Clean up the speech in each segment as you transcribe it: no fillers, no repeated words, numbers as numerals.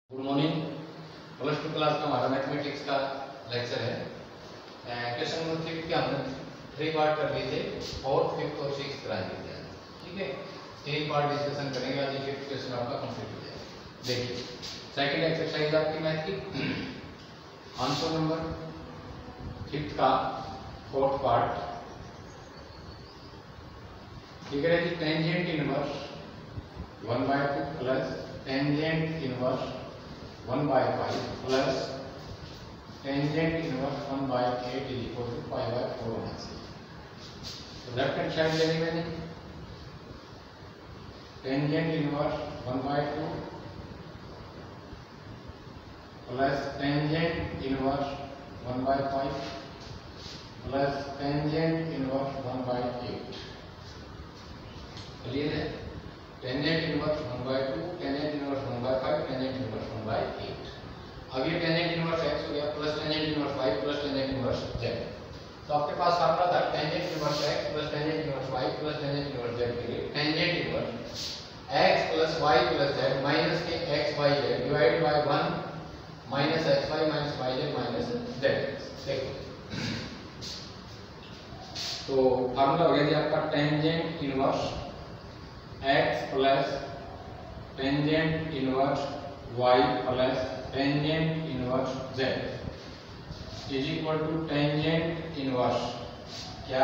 Good morning. Plus two class का हमारा mathematics का लेक्चर है। क्वेश्चन नंबर 5 के हमने 3 पार्ट कर लिए थे, 4th, 5th और 6th करा दिए थे। ठीक है, 3 पार्ट डिस्कशन करेंगे, आज 5th क्वेश्चन आपका कंप्लीट हो जाएगा। देखिए सेकंड एक्सरसाइज आपकी मैथ की आंसर नंबर 5th का 4th पार्ट। ठीक है जी, tangent inverse 1/2 plus tangent inverse 1/5 plus tangent inverse 1/8 is equal to π/4 होना चाहिए। तो लेफ्ट हैंड साइड लेनी मैंने tangent inverse 1/2 plus tangent inverse 1/5 plus tangent inverse 1/8। Clear है? Tangent inverse 1/2, tangent inverse 1/5, tangent inverse 1/8। अब ये टेंजेंट इनवर्स x हो गया plus tangent inverse y plus tangent inverse z। तो आपके पास फार्मूला था tangent inverse x plus tangent inverse y plus tangent inverse z के लिए tangent inverse x plus y plus z minus के x y z divide by 1 minus x y minus y z minus z। देखो तो formula हो गया जी आपका tangent inverse x plus tangent inverse y plus tangent inverse z is equal to tangent inverse क्या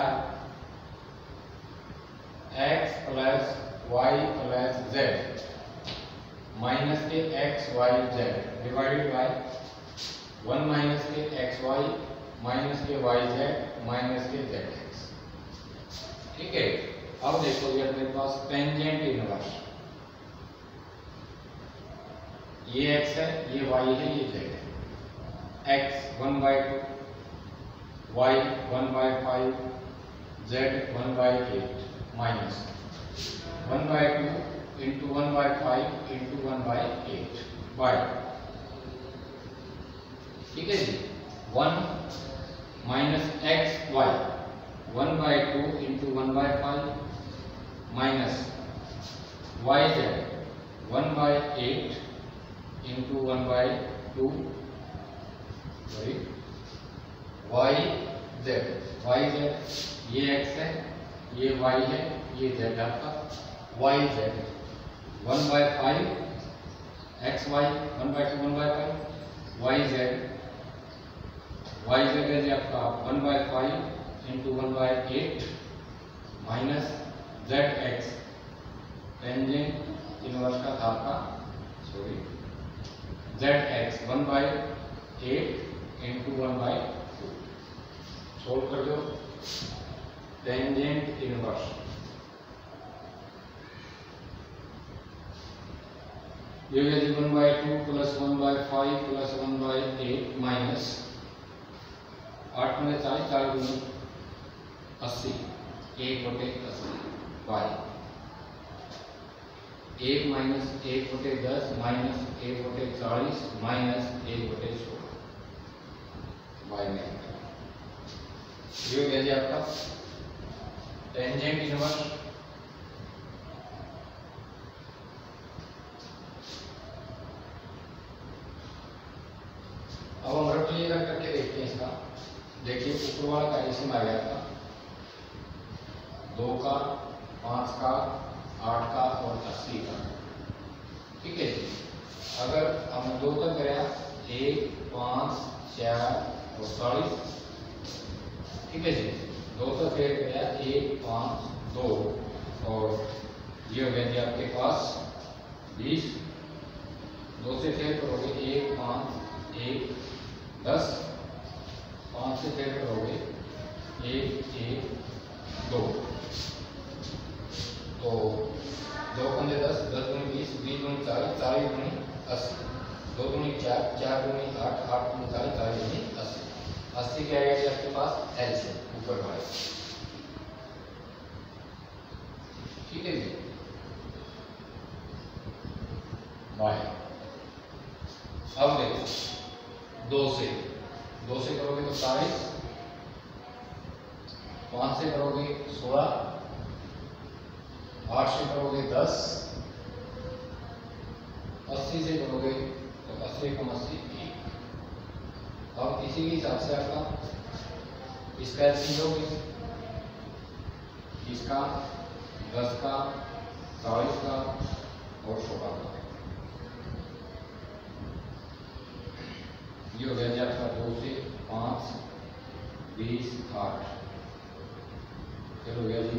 x plus y plus z minus के x y z divided by 1 minus के x y minus के y z minus के z x। ठीक है, अब देखो ये अपने पास टेंजेंट इनवर्स, ये x है, ये y है, ये z है। x 1/2, y 1/5, z 1/8 minus 1/2 into 1/5 into 1/8 by, ठीक है जी, 1 minus x y 1/2 into 1/5 minus y z 1/8 into 1/2 sorry y z ये x है, ये y है, ये z आपका y z 1/5 x y 1/2 1/5 y z है जी आपका 1/5 into 1/8 minus z x tangent inverse का था आपका sorry z x 1/8 into 1/2 solve कर दो। टेंजेंट इनवर्स ये हो गया जी 1/2 प्लस 1/5 प्लस 1/8 माइनस 8 में 40 4 गुनी 80 1/80 by 1 minus 1/10 minus 1/40 minus 1/16 by में ये हो गया जी आपका टेंजेंट इनवर्स। अब हम रखिएगा करके देखते हैं इसका। देखिए ऊपर वाला का एलसीएम आ गया था 2 का 5 का 8 का और 80 का। ठीक है जी, अगर हम 2 तक गया 1 5 4 और 40, ठीक है जी, 2 तक फिर गया 1 5 2 और ये हो गया जी आपके पास 20। 2 से फिर करोगे 1 5 1 10, 5 से फिर करोगे 1 1 2 तो 2 पंजे 10 10 दूनी 20 20 दूनी 40 40 दूनी 80 2 दूनी 4 4 दूनी 8 8 दूनी 40 40 दूनी 80 80 क्या आएगा आपके पास एलसीएम ऊपर वाले। ठीक है जी, बाय। अब देखो 2 से करोगे तो 40, 5 से करोगे 16, 8 से करोगे 10, 80 से करोगे तो 80 कम 80 1। अब इसी के हिसाब से आपका इसका एलसीएम होगी, इसका 10 का 40 का और 16 का। ये हो गया जी आपका 2 से 5 20 8। फिर हो गया जी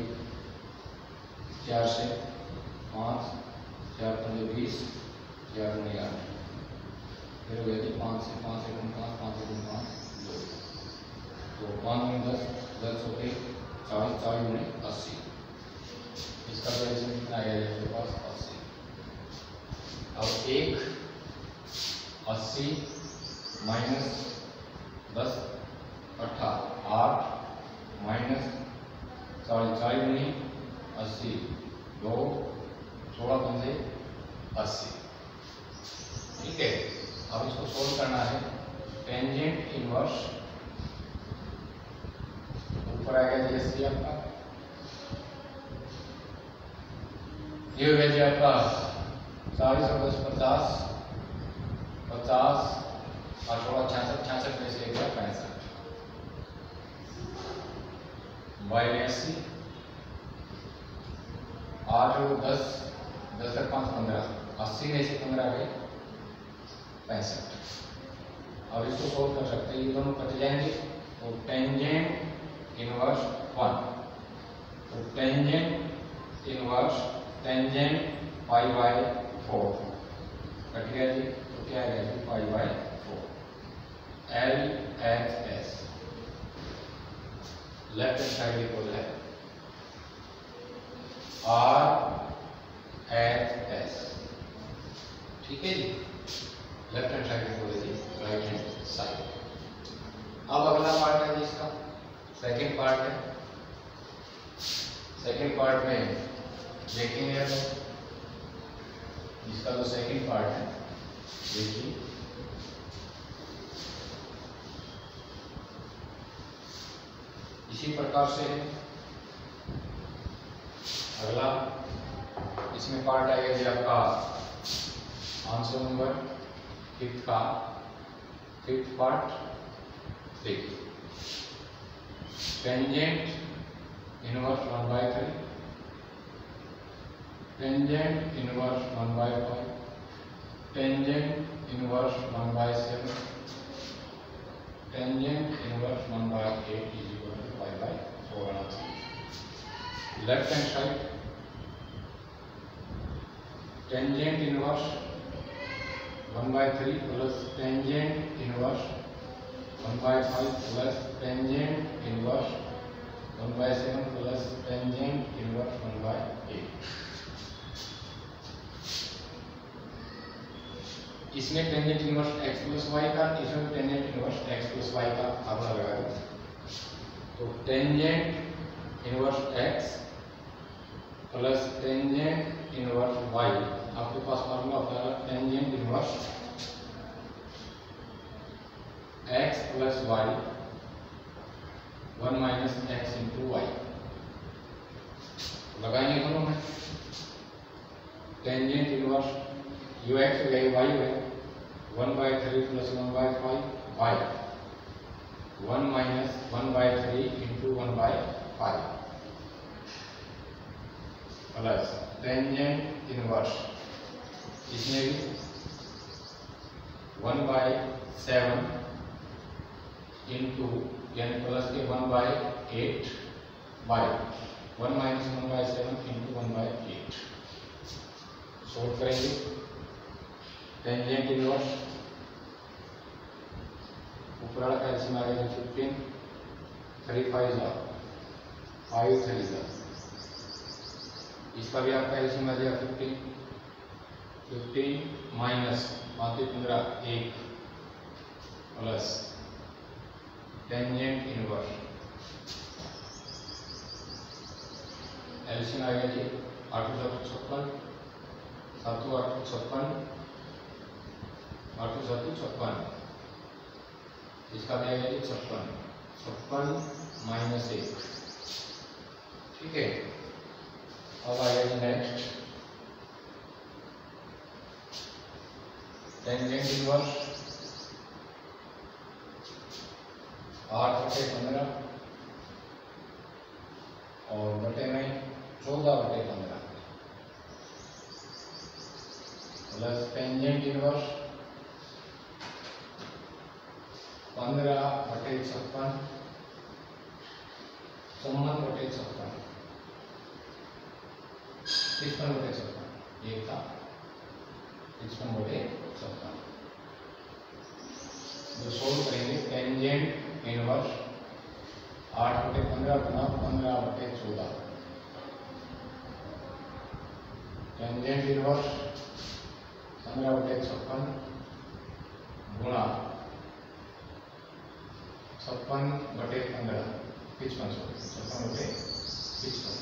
4 से 5 4 पंजे 20 4 पंजे 8। फिर हो गया जी 5 से 5 1 5 5 1 5 2। तो 5 में 10 10 होते 40 40 में 80। इसका वैल्यू कितना आएगा जी आपके पास 80। अब 1 80 माइनस 10 18 8 माइनस 40 40 में 80 2 16 पंजे 80। ठीक है, अब इसको सोल्व करना है। टेंजेंट इनवर्स ऊपर आएगा जी 80 आपका। ये हो गया जी आपका 40 और 10 50 50 और 66 66 में से एक 65 बाई 80 8 और 10 10 और 5 15 80 में से 15 गए 65। अब इसको सोल्व कर सकते हैं, ये दोनों कट जाएंगे तो टेंजेंट इनवर्स 1। तो tangent inverse tangent pi by 4 cut गया जी। तो क्या है जी pi by 4 LHS left hand side equal है RHS। ठीक है जी, लेफ्ट हैंड साइड इक्वल है जी राइट हैंड साइड। अब अगला पार्ट है जी इसका सेकंड पार्ट है। सेकंड पार्ट में देखेंगे हम इसका जो सेकंड पार्ट है। देखिए इसी प्रकार से अगला इसमें पार्ट आएगा जी आपका आंसर नंबर 5 का 5th पार्ट। देखिए tangent inverse 1/3 tangent inverse 1/5 tangent inverse 1/7 tangent inverse 1/8 is equal to 5/4। Left hand side tangent inverse 1/3 plus tangent inverse 1/5 plus tangent inverse 1/7 plus tangent inverse 1/8। इसमें tangent inverse x plus y का, इसमें tangent inverse x plus y का formula लगाएंगे। तो tangent inverse x plus tangent inverse y आपके पास formula होता है tangent inverse x plus y 1 minus x into y. लगाएंगे दोनों में टेंजेंट इनवर्स यू एक्स हो गई वाई है 1/3 plus 1/5 by 1 minus 1/3 into 1/5 plus tangent inverse इसमें भी 1/7 इंटू यानी प्लस के 1/8 बाई 1 माइनस 1/7 इंटू 1/8। सोल्व करेंगे टेंजेंट इनवर्स ऊपर वाला का एलसीएम आ गया 15 3 5 5 3 इसका भी आपका एलसीएम आ गया 15 minus 5 15 1 plus tangent inverse LCM आ गया जी 8 56 7 8 56 8 7 56 इसका भी आएगा जी 56 माइनस 1। ठीक है, अब आएगा जी नेक्स्ट टेंजेंट इनवर्स 8/15 और बटे में 14/15 प्लस टेंजेंट इनवर्स 15/56 54/56 55/56 ये था 55/56। जो सोल्व करेंगे टेंजेंट इनवर्स 8/15 गुना 15/14 टेंजेंट इनवर्स 15/56 गुणा 56/15 56/55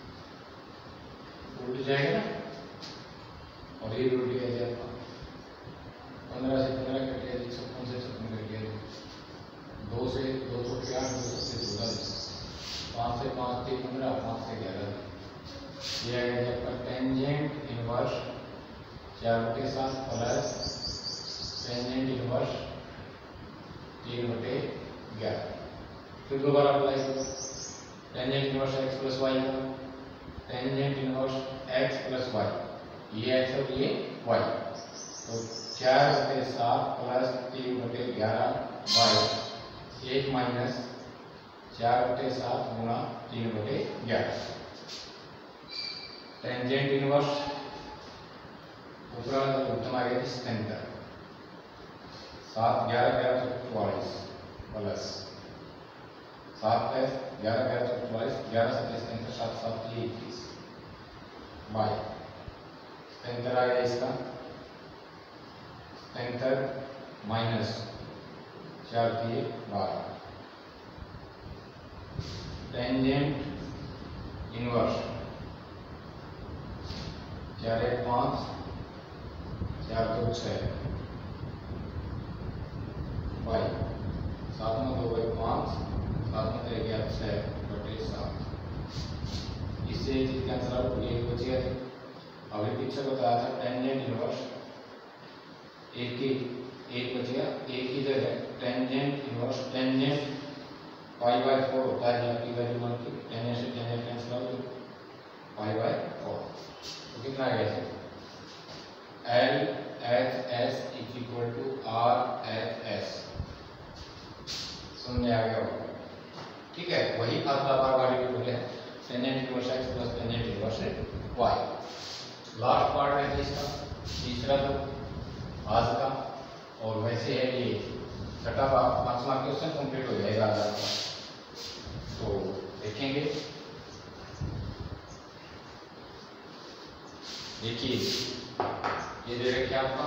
उल्ट जाएगा ना और ये उल्ट गया 15 से 15 कट गया 56 से 56 कट गया 2 से 2 8 2 से 14 5 से 5 3 15 5 से 11 ये आ गया आपका tangent inverse 4/7 plus tangent inverse 3/11। फिर दोबारा अप्लाई करो tangent inverse x plus y का tangent inverse x plus y ये x और ये y तो 4/7 प्लस 3/11 बाई 1 माइनस 4/7 गुणा 3/11 टेंजेंट इनवर्स ऊपर वाला उत्तम आ गया इसके अंदर 7 11 11 44 प्लस 7 प्लस 11 11 44 11 से इसके अंदर 7 7 21 बाई अंतर आ गया इसका अंतर माइनस 4 3 12 टेंजेंट इनवर्स 4 1 5 4 2 6 बाई 7 में 2 1 5 7 में 3 11 6/7 इससे ये चीज कैंसिल आउट ये बचेगा। अभी पीछे बताया था टेंजेंट इनवर्स एक बचेगा एक की जगह टेंजेंट इनवर्स टेंजेंट π/4 होता है यहाँ की वैल्यू मान की टेंजेंट से टेंजेंट कैंसिल आउट π/4 तो कितना आ गया LHS = RHS समझ में आ गया होगा। ठीक है वही फार्मूला बार बार रिपीट हो गया tangent inverse x plus tangent inverse y। Last part है इसका तीसरा तो आज का और वैसे है ये छठा 5वां क्वेश्चन कंप्लीट हो जाएगा आज का तो देखेंगे। देखिए ये दे रखे आपका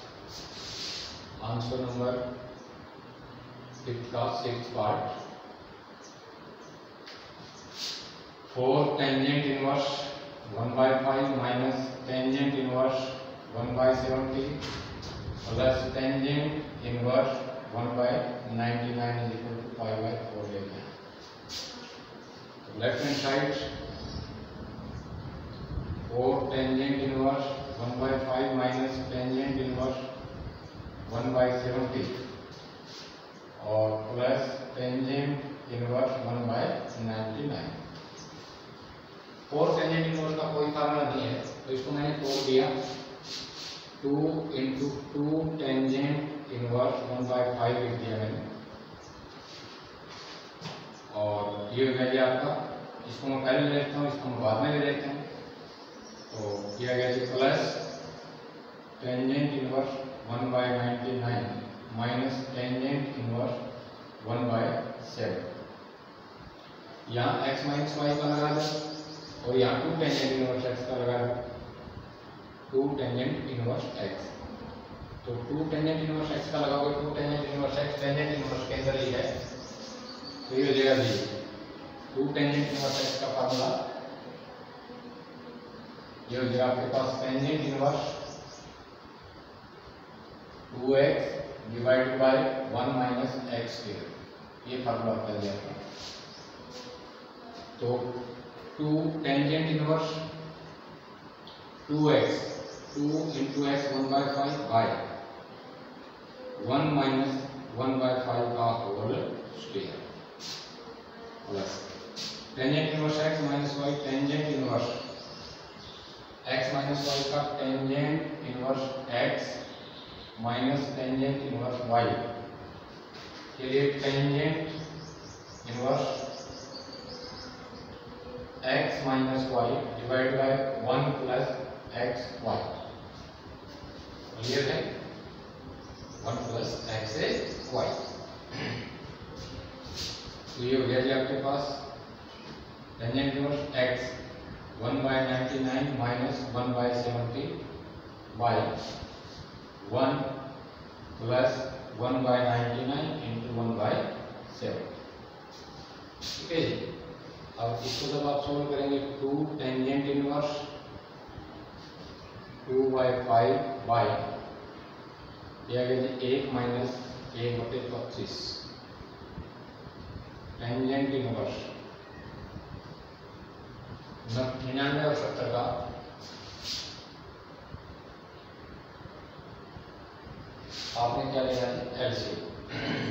आंसर नंबर 5 का 6th part 4 tangent inverse 1/5 minus tangent inverse 1/70 plus tangent inverse 1/99 = π/4 लेते हैं। Left hand side 4 tangent inverse 1/5 minus tangent inverse 1/70 और plus tangent inverse 1/99। 4 tangent inverse का कोई फार्मूला नहीं है तो इसको मैंने तोड़ दिया 2 × 2 टेंजेंट इनवर्स 1/5 लिख दिया मैंने और ये हो गया आपका। इसको मैं पहले ले लेता हूँ इसको मैं बाद में ले लेते हैं तो किया गया plus tangent inverse 1/99 minus tangent inverse 1/7 यहाँ x माइनस y का लगा दो और यहाँ 2 टेंजेंट इनवर्स x का लगा दो 2 टेंजेंट इनवर्स x तो 2 टेंजेंट इनवर्स x का लगाओगे 2 tangent inverse x tangent inverse के अंदर ही है तो ये हो जाएगा 2 टेंजेंट इनवर्स x का फार्मूला ये हो जाएगा आपके पास tangent inverse 2x divided by 1 minus x square ये फार्मूला आपका जाएगा। तो 2 tangent inverse 2x 2 × x 1/5 by 1 minus 1/5 का whole square plus tangent inverse x minus y, tangent inverse x minus y का tangent inverse x minus tangent inverse y के लिए tangent inverse x minus y divide by 1 plus x y. Clear है? 1 plus x Y. तो ये हो गया जी आपके पास tangent inverse x 1/99 minus 1/70 by 1 plus 1/99 into 1/7। ठीक है जी। अब इसको जब आप सोल्व करेंगे 2 टेंजेंट इनवर्स 2/5 बाय यह आ गया जी 1 माइनस 1/25 टेंजेंट इनवर्स 99 और 70 का आपने क्या लिया है एलसीएम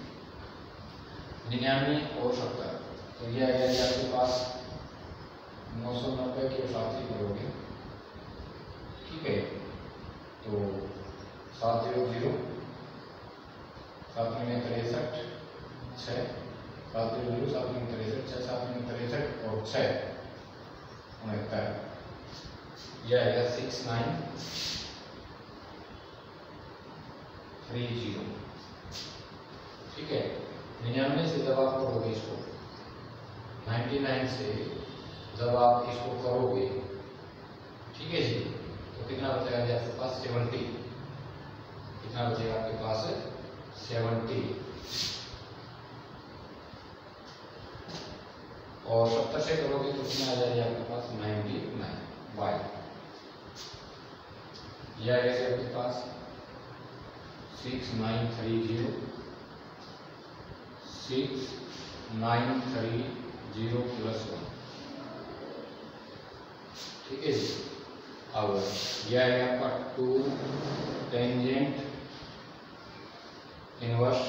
99 और 70। तो ये आ गया जी आपके पास 990 के साथ ही करोगे। ठीक है, तो 700 7 में 63 6 700 7 में 63 6 7 में 63 और 6 69। यह आएगा 6930। ठीक है, 99 से जब आप करोगे इसको 99 से जब आप इसको करोगे, ठीक है जी, तो कितना बचेगा जी आपके पास 70। कितना बचेगा आपके पास 70 और 70 से करोगे तो कितना आ जाएगा आपके पास 99 बाय यह आ गया आपके पास 6930 प्लस 1। ठीक है जी। अब यह है आपका 2 टेंजेंट इनवर्स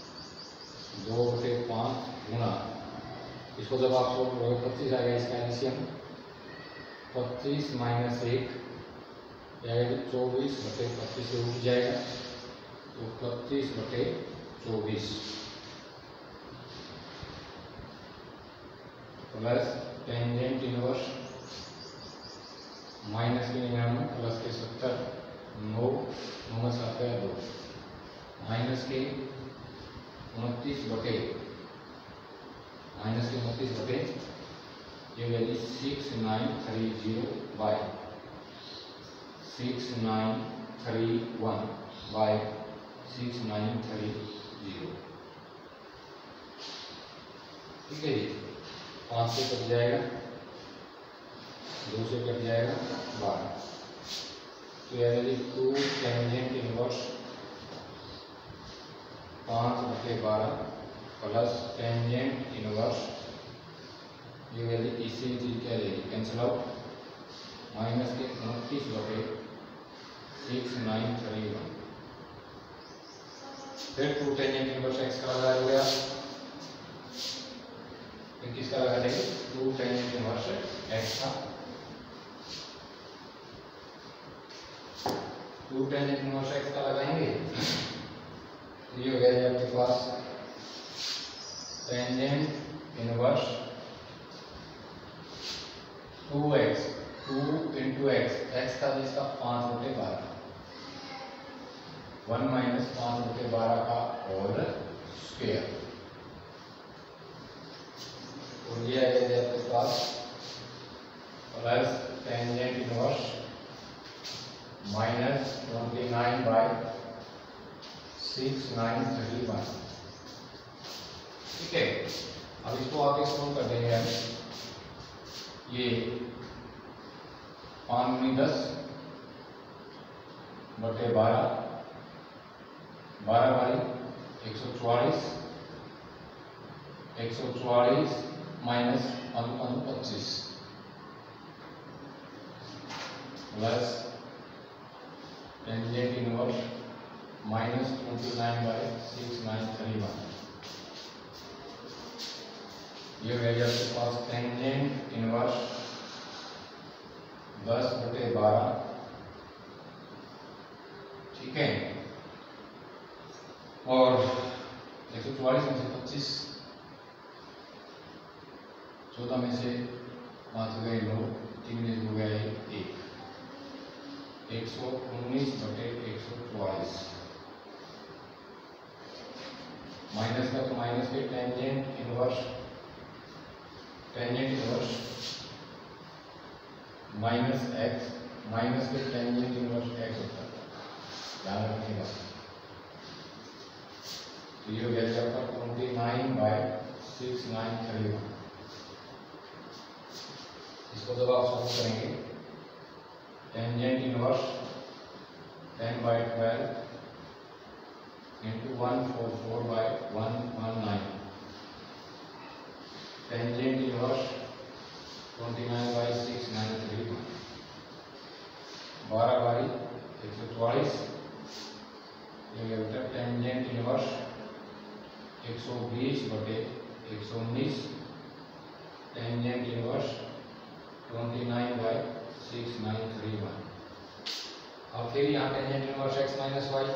2/5 गुना इसको जब आप सोल्व करोगे 25 आ गया इसका एलसीएम 25 माइनस 1 24/25 से उठ जाएगा तो 25/24 प्लस टेंजेंट इनवर्स माइनस के 99 प्लस के 70 9 9 7 2 माइनस के 29/- ये वैल्यू 6930 बाय 6931 बाय 6930। ठीक है जी। 5 से कट जाएगा, 2 से कट जाएगा 12। तो यह value 2 tangent inverse 5/12 plus tangent inverse ये वैल्यू इसी चीज क्या रहेगी कैंसिल आउट माइनस के 29/6931। फिर 2 टेंजेंट इनवर्स x का लगा दिया, फिर किसका लगा देंगे 2 टेंजेंट इनवर्स x का 2 टेंजेंट इनवर्स x का लगाएंगे। ये हो गया आपके पास tangent inverse 2x 2 into x का जिसका 5/12 1 माइनस 5/12 का होल स्क्वायर। और ये आ गया आपके पास प्लस टेंजेंट इनवर्स माइनस 29/6931। ठीक है, अब इसको आगे सोल्व कर देंगे हम। ये 5×10 बटे 12 by 144 minus 25 plus tangent inverse minus 29/6931। ये हो गया आपके पास टेंजेंट इनवर्स 10/12। ठीक है, और 144 में से 25, 14 में से 5 गए 9, 3 में हो गया 1, 119/144। माइनस का तो माइनस के tangent inverse minus x, minus के टेंजेंट इनवर्स एक्स होता है, ध्यान रखिएगा। तो ये हो गया आपका 29/6931। इसको जब आप सॉल्व करेंगे, tangent inverse 10/12 into 144/119, tangent inverse 29/6931, 12/144। ये बेटा टेंजेंट इनवर्स 120/119, टेंजेंट इनवर्स 29/6931। अब फिर यहाँ tangent inverse x minus y,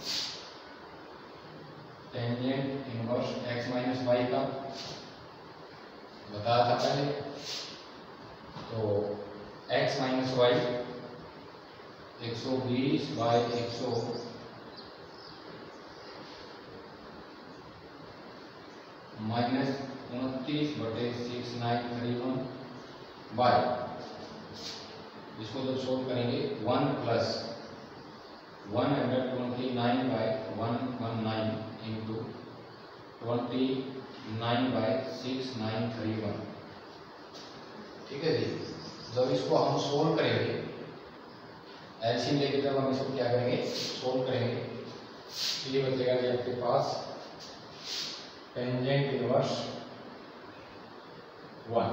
tangent inverse x minus y का बताया था पहले। तो x minus y 120/100 minus 29/6931 by, इसको जब सोल्व करेंगे 1 प्लस 129/119 इंटू 29/6931। ठीक है जी, जब इसको हम सोल्व करेंगे, एलसीएम लेके जब हम इसको क्या करेंगे, सोल्व करेंगे, तो ये बचेगा कि आपके पास टेंजेंट इनवर्स 1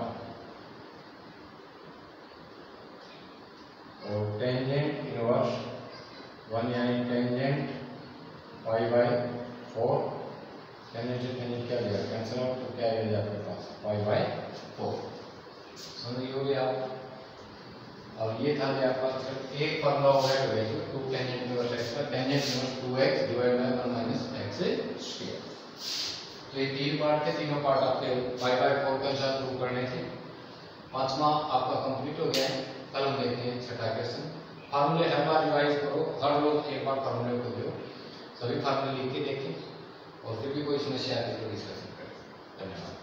और टेंजेंट इनवर्स 1 यानी टेंजेंट π/4, टेंजेंट से टेंजेंट क्या देगा, कैंसिल आउट, तो क्या आएगा आपके पास π/4। समझ हो गया। अब ये था कि आपका सिर्फ एक फॉर्मूला हो गया, 2 टेंजेंट इनवर्स x का, tangent inverse 2x divide by 1 minus x square. तो ये 3 पार्ट थे, तीनों पार्ट आपके π/4 के साथ प्रूव करने थे। 5वां आपका कंप्लीट हो गया है। कल हम देखते हैं 6ठा क्वेश्चन। फार्मूले हर बार रिवाइज करो, हर रोज एक बार फार्मूले को दो, सभी फार्मूले लिख के देखें, और फिर भी कोई समस्या आती है तो डिस्कशन करें। धन्यवाद।